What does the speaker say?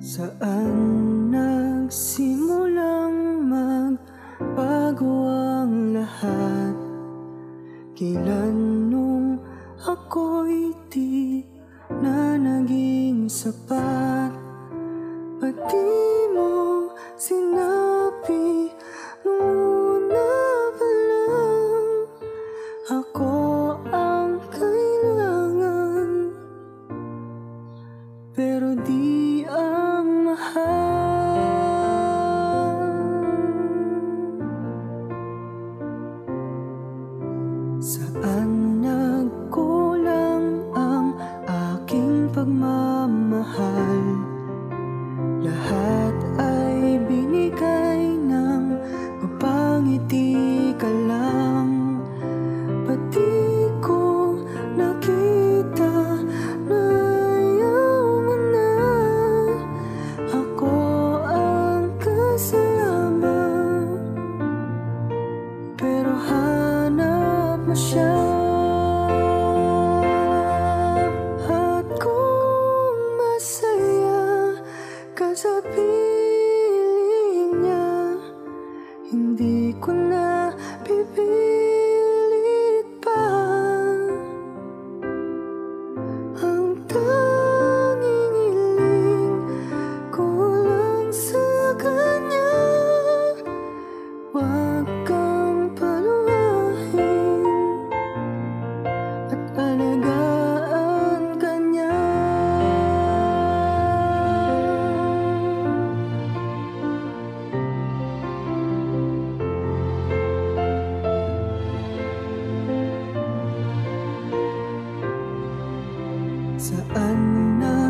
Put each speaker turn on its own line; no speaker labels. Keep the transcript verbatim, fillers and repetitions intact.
Saan nagsimulang magbago ang lahat? Kailan nung ako'y di na naging sapat? Ba't di mo sinabi nung una pa lang ako ang kailangan, pero di ang mahal? Saan nagkulang ang aking pagmamahal? Lahat ay binigay ng mapangiti ka lang. Ba't di ko nakita na ayaw mo na ako ang kasama, pero hanap mo siya? At kung masaya ka sa piling niya, hindi ko na pipilit pa. Ang tanging hiling ko lang sa kanya, wag kang paluwahin at alagaan ka niya. Saan na